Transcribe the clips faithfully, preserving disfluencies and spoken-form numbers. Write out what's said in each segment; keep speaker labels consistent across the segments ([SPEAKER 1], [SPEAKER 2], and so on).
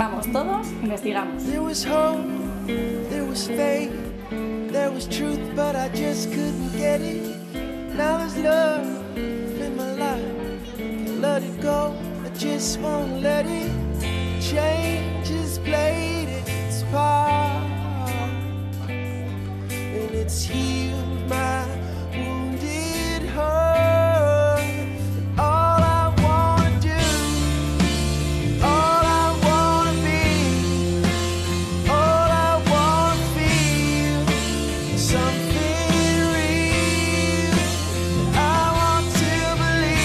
[SPEAKER 1] Vamos todos, investigamos.
[SPEAKER 2] There was hope, there was faith, there was truth, but I just couldn't get it. Now there's love in my life, can't let it go, I just won't let it. Change has played its part, and it's healed my wounded heart. And all I wanna do, all I wanna be, all I wanna feel, something real. I want to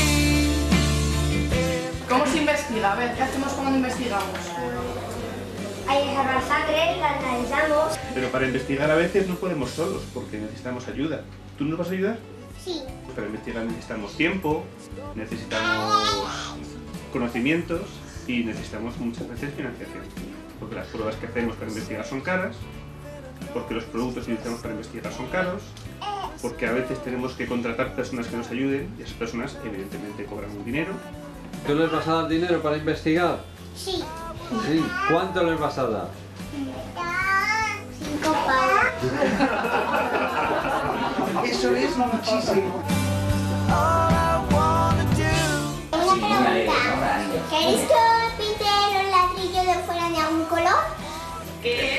[SPEAKER 2] believe.
[SPEAKER 1] ¿Cómo se investiga? A ver, ¿qué hacemos cuando investigamos?
[SPEAKER 3] Hay que sacar sangre, la analizamos.
[SPEAKER 4] Pero para investigar a veces no podemos solos, porque necesitamos ayuda. ¿Tú nos vas a ayudar?
[SPEAKER 3] Sí.
[SPEAKER 4] Para investigar necesitamos tiempo, necesitamos conocimientos y necesitamos muchas veces financiación. Porque las pruebas que hacemos para investigar son caras, porque los productos que utilizamos para investigar son caros, porque a veces tenemos que contratar personas que nos ayuden y esas personas evidentemente cobran un dinero.
[SPEAKER 5] ¿Tú les vas a dar dinero para investigar?
[SPEAKER 3] Sí.
[SPEAKER 5] Sí. ¿Cuánto les vas a dar?
[SPEAKER 3] Cinco pavos.
[SPEAKER 6] Eso es muchísimo.
[SPEAKER 2] All I wanna do.
[SPEAKER 3] Una pregunta. ¿Queréis que os pinte los ladrillos de fuera de algún color?
[SPEAKER 1] ¿Qué